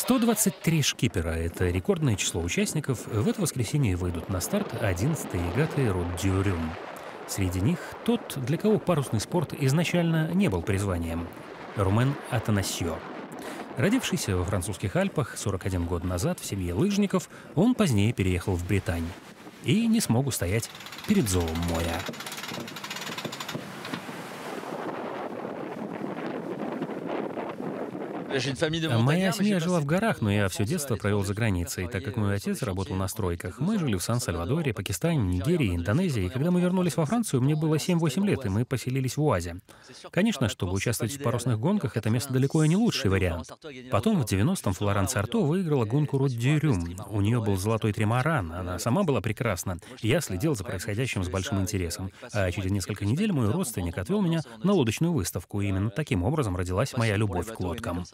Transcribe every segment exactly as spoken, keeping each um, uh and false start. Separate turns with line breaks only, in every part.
сто двадцать три шкипера — это рекордное число участников. В это воскресенье выйдут на старт одиннадцатые регаты Рот-д'Юрюм. Среди них тот, для кого парусный спорт изначально не был призванием — Ромен Атанасьо. Родившийся во французских Альпах сорок один год назад в семье лыжников, он позднее переехал в Британь и не смог устоять перед зовом моря. Моя семья жила в горах, но я все детство провел за границей, так как мой отец работал на стройках. Мы жили в Сан-Сальвадоре, Пакистане, Нигерии, Индонезии. И когда мы вернулись во Францию, мне было семь-восемь лет, и мы поселились в УАЗе. Конечно, чтобы участвовать в парусных гонках, это место далеко и не лучший вариант. Потом в девяностом Флоранс Арто выиграла гонку Рот-д'Юрюм. У нее был золотой тримаран, она сама была прекрасна. Я следил за происходящим с большим интересом. А через несколько недель мой родственник отвел меня на лодочную выставку, и именно таким образом родилась моя любовь к лодкам.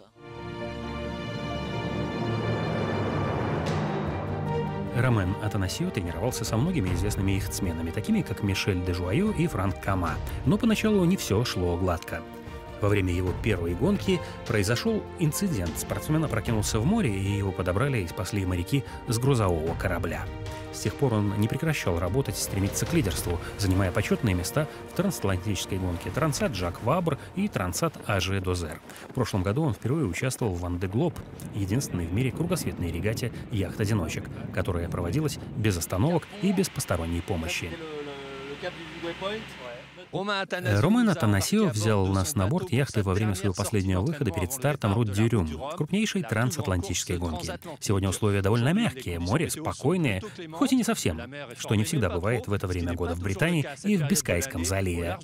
Ромен Атанасьо тренировался со многими известными яхтсменами, такими как Мишель де Жуайо и Франк Кама. Но поначалу не все шло гладко. Во время его первой гонки произошел инцидент. Спортсмен опрокинулся в море, и его подобрали и спасли моряки с грузового корабля. С тех пор он не прекращал работать и стремиться к лидерству, занимая почетные места в трансатлантической гонке Трансат Жак Вабр и Трансат Аже Дозер. В прошлом году он впервые участвовал в Ван де Глоб, единственной в мире кругосветной регате яхт-одиночек, которая проводилась без остановок и без посторонней помощи. Ромен Атанасьо взял нас на борт яхты во время своего последнего выхода перед стартом Рот-д'Юрюм, крупнейшей трансатлантической гонки. Сегодня условия довольно мягкие, море спокойное, хоть и не совсем, что не всегда бывает в это время года в Британии и в Бискайском заливе.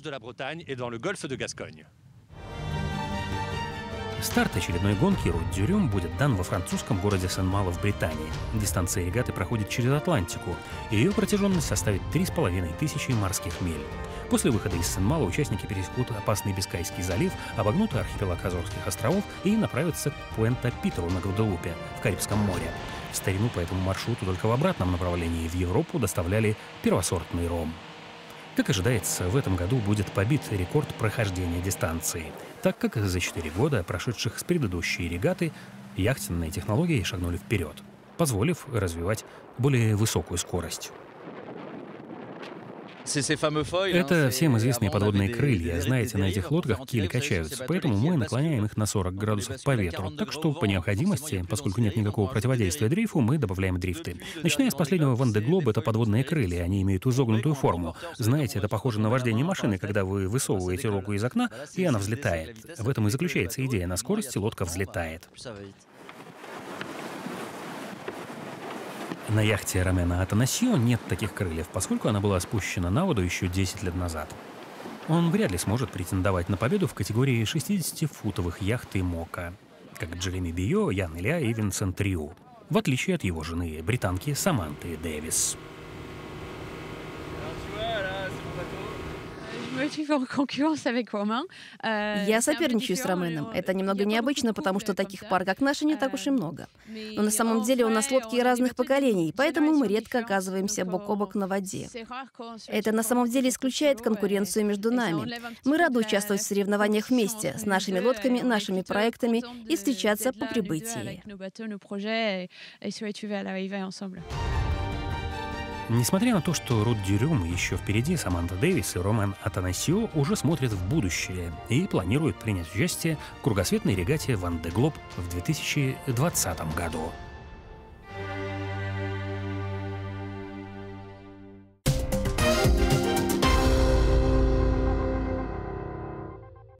Старт очередной гонки Рот-д'Юрюм будет дан во французском городе Сен-Мало в Британии. Дистанция регаты проходит через Атлантику, и ее протяженность составит три с половиной тысячи морских миль. После выхода из Сен-Мало участники пересекут опасный Бискайский залив, обогнут архипелаг Азорских островов и направятся к Пуэнто-Питеру на Гваделупе в Карибском море. В старину по этому маршруту только в обратном направлении в Европу доставляли первосортный ром. Как ожидается, в этом году будет побит рекорд прохождения дистанции, так как за четыре года, прошедших с предыдущей регаты, яхтенные технологии шагнули вперед, позволив развивать более высокую скорость. Это всем известные подводные крылья. Знаете, на этих лодках кили качаются, поэтому мы наклоняем их на сорок градусов по ветру. Так что по необходимости, поскольку нет никакого противодействия дрейфу, мы добавляем дрифты. Начиная с последнего Ван де Глоба, это подводные крылья, они имеют изогнутую форму. Знаете, это похоже на вождение машины, когда вы высовываете руку из окна, и она взлетает. В этом и заключается идея. На скорости лодка взлетает. На яхте Ромена Атанасьо нет таких крыльев, поскольку она была спущена на воду еще десять лет назад. Он вряд ли сможет претендовать на победу в категории шестидесятифутовых яхт и мока, как Джереми Био, Ян Илья и Винсент Рю, в отличие от его жены, британки Саманты Дэвис.
Я соперничаю с Роменом. Это немного необычно, потому что таких пар, как наши, не так уж и много. Но на самом деле у нас лодки разных поколений, поэтому мы редко оказываемся бок о бок на воде. Это на самом деле исключает конкуренцию между нами. Мы рады участвовать в соревнованиях вместе, с нашими лодками, нашими проектами и встречаться по прибытии.
Несмотря на то, что Рот-д'Юрюм еще впереди, Саманта Дэвис и Ромен Атанасьо уже смотрят в будущее и планируют принять участие в кругосветной регате Ван де Глоб в две тысячи двадцатом году.